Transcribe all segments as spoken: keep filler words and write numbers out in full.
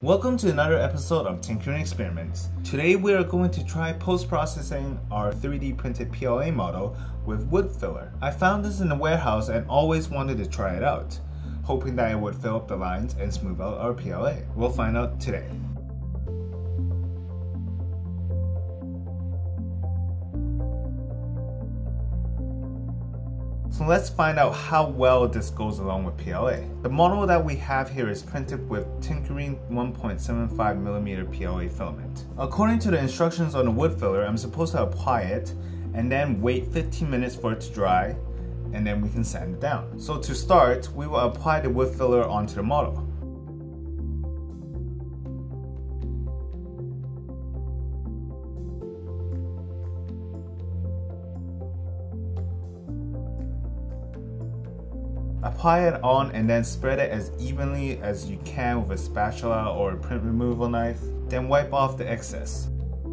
Welcome to another episode of Tinkerine Experiments. Today we are going to try post-processing our three D printed P L A model with wood filler. I found this in the warehouse and always wanted to try it out, hoping that it would fill up the lines and smooth out our P L A. We'll find out today. So let's find out how well this goes along with P L A. The model that we have here is printed with Tinkerine one point seven five millimeter P L A filament. According to the instructions on the wood filler, I'm supposed to apply it and then wait fifteen minutes for it to dry, and then we can sand it down. So to start, we will apply the wood filler onto the model. Apply it on and then spread it as evenly as you can with a spatula or a print removal knife. Then wipe off the excess.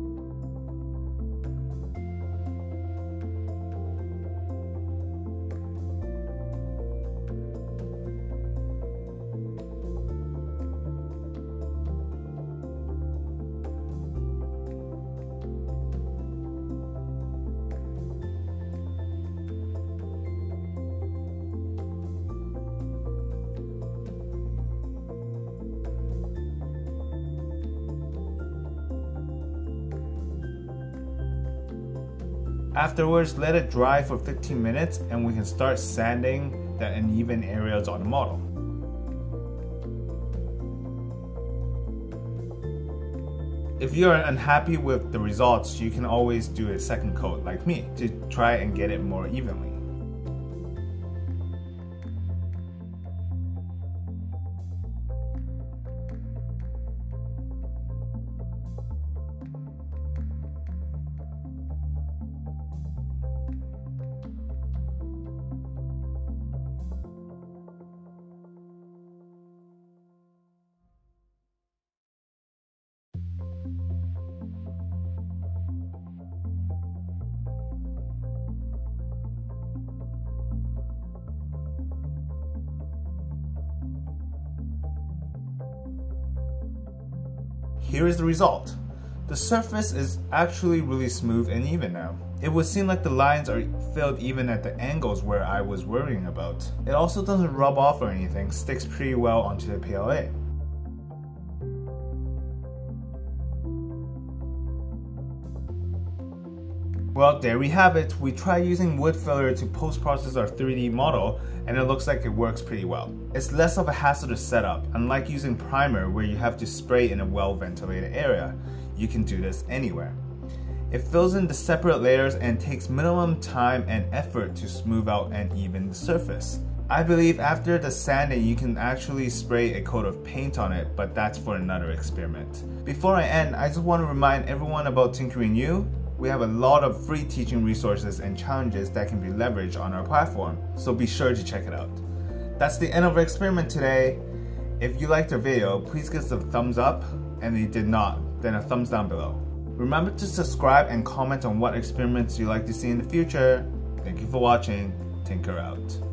Afterwards, let it dry for fifteen minutes and we can start sanding the uneven areas on the model. If you are unhappy with the results, you can always do a second coat like me to try and get it more evenly. Here is the result. The surface is actually really smooth and even now. It would seem like the lines are filled even at the angles where I was worrying about. It also doesn't rub off or anything, sticks pretty well onto the P L A. Well, there we have it. We tried using wood filler to post-process our three D model and it looks like it works pretty well. It's less of a hassle to set up. Unlike using primer where you have to spray in a well-ventilated area, you can do this anywhere. It fills in the separate layers and takes minimum time and effort to smooth out and even the surface. I believe after the sanding you can actually spray a coat of paint on it, but that's for another experiment. Before I end, I just want to remind everyone about Tinkerine U. We have a lot of free teaching resources and challenges that can be leveraged on our platform, so be sure to check it out. That's the end of our experiment today. If you liked our video, please give us a thumbs up, and if you did not, then a thumbs down below. Remember to subscribe and comment on what experiments you'd like to see in the future. Thank you for watching. Tinker out.